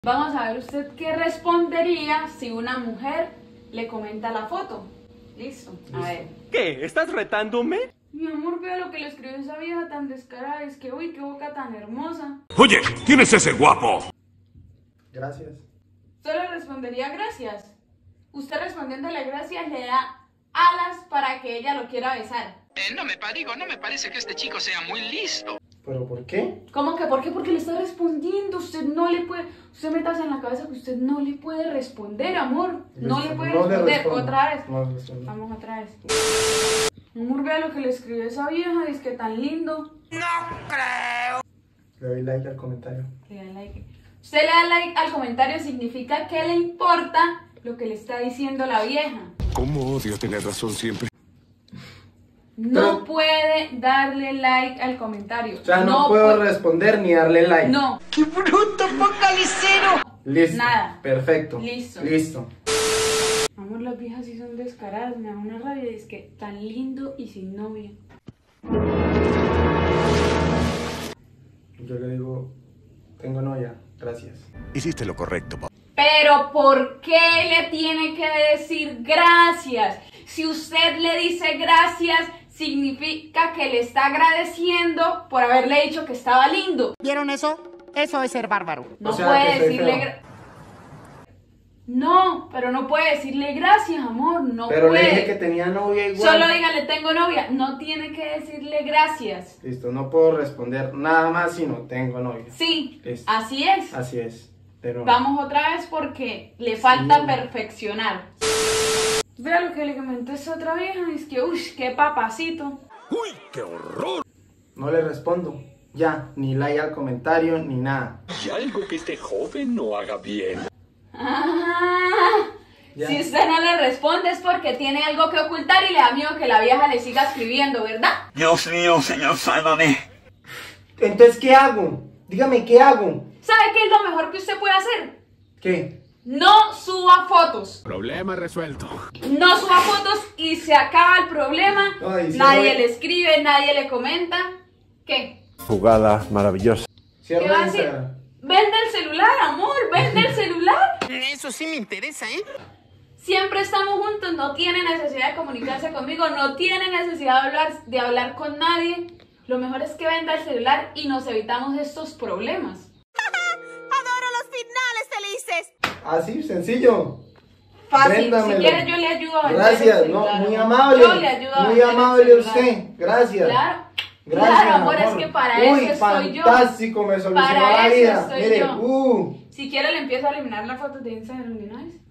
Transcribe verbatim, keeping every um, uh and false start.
Vamos a ver usted qué respondería si una mujer le comenta la foto. Listo, a ver. ¿Qué? ¿Estás retándome? Mi amor, vea lo que le escribió esa vieja tan descarada. Es que, uy, qué boca tan hermosa. Oye, ¿quién es ese guapo? Gracias. Solo respondería gracias. Usted respondiéndole gracias le da alas para que ella lo quiera besar. Eh, no me digo, no me parece que este chico sea muy listo. ¿Pero por qué? ¿Cómo que por qué? Porque le está respondiendo. Usted no le puede... Usted métase en la cabeza que usted no le puede responder, amor. No Listo, le puede no le responder. respondo. Otra vez. No le respondo. Vamos otra vez. Amor, vea lo que le escribió esa vieja. Dice que tan lindo. Le doy like al comentario. Le da like. Usted le da like al comentario, significa que le importa lo que le está diciendo la vieja. ¿Cómo odio tener razón siempre? No Pero- puede darle like al comentario. O sea, no, puedo puede- responder ni darle like. No, ¡Qué bruto, focalicero! Listo. Nada. Perfecto. Listo. Listo. amor, las viejas sí son descaradas, me da una rabia. Es que tan lindo y sin novia. Yo le digo, tengo novia. Gracias. Hiciste lo correcto, papá. Pero ¿por qué le tiene que decir gracias? Si usted le dice gracias, significa que le está agradeciendo por haberle dicho que estaba lindo. ¿Vieron eso? Eso es ser bárbaro. No O sea, puede que soy decirle feo. gra- No, pero no puede decirle gracias, amor. No Pero puede. le dije que tenía novia igual. Solo dígale tengo novia. No tiene que decirle gracias. Listo, no puedo responder nada más si no tengo novia. Sí, Listo. así es. Así es. De nuevo. Vamos otra vez porque le falta Sí. perfeccionar. Vea lo que le comenté a esa otra vieja. Es que, uy, qué papacito. ¡Uy, qué horror! No le respondo. Ya, ni like al comentario, ni nada. Y algo que este joven no haga bien. Ah, Ya. si usted no le responde es porque tiene algo que ocultar y le da miedo que la vieja le siga escribiendo, ¿verdad? Dios mío, señor, sálvame. Entonces, ¿qué hago? Dígame, ¿qué hago? ¿Sabe qué es lo mejor que usted puede hacer? ¿Qué? No suba fotos. Problema resuelto. No suba fotos y se acaba el problema. Ay, sí, nadie voy. le escribe, nadie le comenta. ¿Qué? Jugada maravillosa. ¿Qué va Cierra a decir? Instagram. Vende el celular, amor, vende el celular. Eso sí me interesa, ¿eh? Siempre estamos juntos, no tiene necesidad de comunicarse conmigo, no tiene necesidad de hablar, de hablar con nadie. Lo mejor es que venda el celular y nos evitamos estos problemas. Adoro los finales felices. Así, sencillo. Fácil, Véndamelo. si quieres yo le ayudo a vender Gracias, el no, celular, muy amor. amable. Yo le ayudo a Muy vender el amable celular. usted. Gracias. Claro, Gracias, claro, amor, es que para Uy, eso estoy yo. fantástico, me solucionó Para la eso vida. estoy Mire, yo. uh. Si quiere le empiezo a eliminar las fotos de Instagram de una vez.